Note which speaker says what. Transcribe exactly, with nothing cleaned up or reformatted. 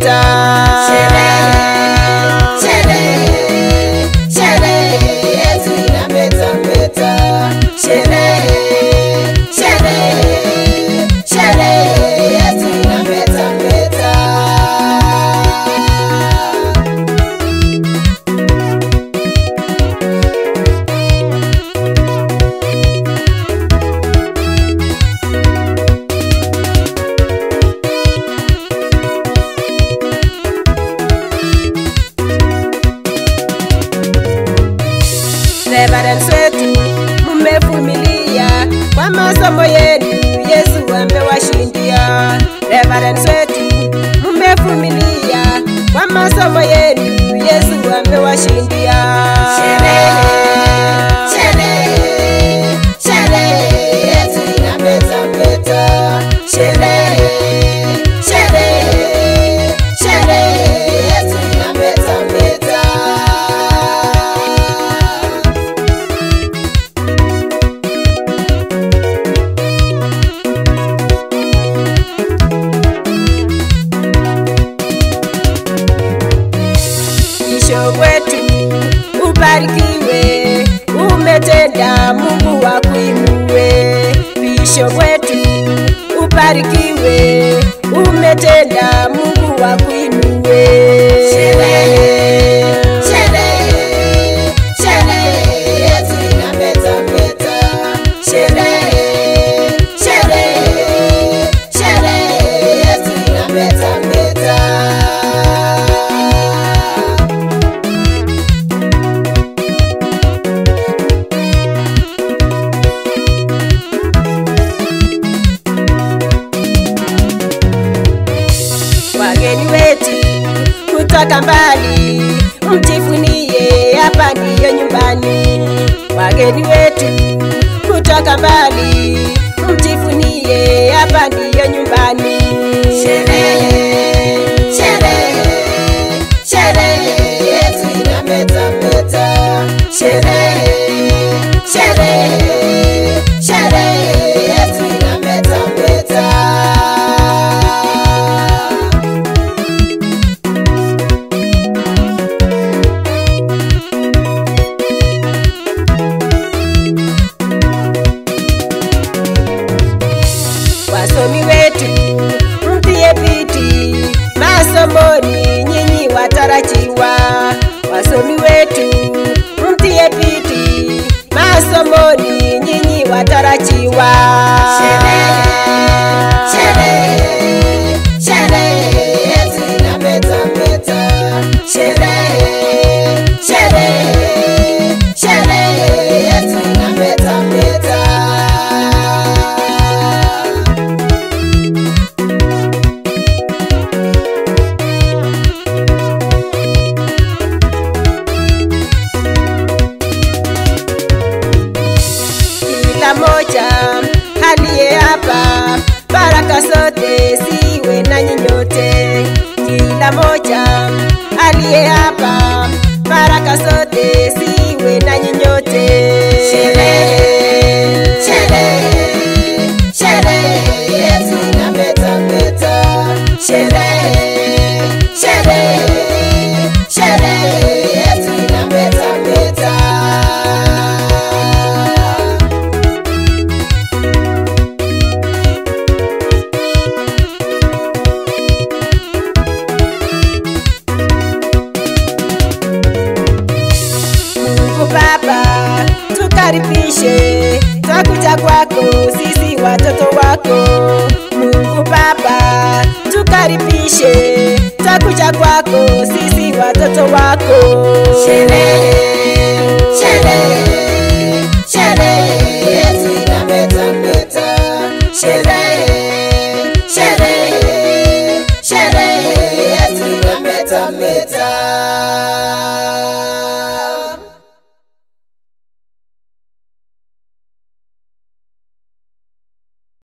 Speaker 1: peta. Sherehe, sherehe, sherehe yetu inapeta peta. Sherehe, sherehe, sherehe yetu inapeta peta. Reverends wetu mumevumilia kwa masomo yenu, Yesu amewashindia. Reverends wetu mumevumilia kwa masomo yenu, Yesu amewashindia. Sherehe, sherehe, sherehe yetu inapeta peta. Sherehe, sherehe, sherehe yetu inapeta peta. Mwisho wetu ubarikiwe, umetenda, Mungu akuinue. Mwisho wetu ubarikiwe, umetenda, Mungu akuinue. Sherehe, sherehe, sherehe yetu inapeta peta. Sherehe, sherehe, sherehe yetu inapeta peta. Wageni wetu kutoka mbali, mjivunie, hapa ndiyo nyumbani. Wageni wetu kutoka mbali, mjivunie, hapa ndiyo nyumbani. Sherehe, sherehe, sherehe yetu inapeta peta. Sherehe, sherehe, sherehe yetu inapeta peta. Wasomi wetu mtie bidii masomoni, nyinyi watarajiwa. Wasomi wetu mtie bidii masomoni, nyinyi watarajiwa. Sherehe, sherehe, sherehe yetu inapeta peta. Sherehe, sherehe, sherehe yetu inapeta peta. Kila moja aliye hapa, baraka zote ziwe nanyi nyote. Kila moja aliye hapa, baraka zote ziwe nanyi nyote. Sherehe, sherehe, sherehe yetu inapeta peta. Sherehe, sherehe, sherehe yetu inapeta peta. Mungu Baba tukaribishe, twakuja kwako sisi watoto wako. Mungu Baba tukaribishe, twakuja kwako sisi watoto wako. Sherehe,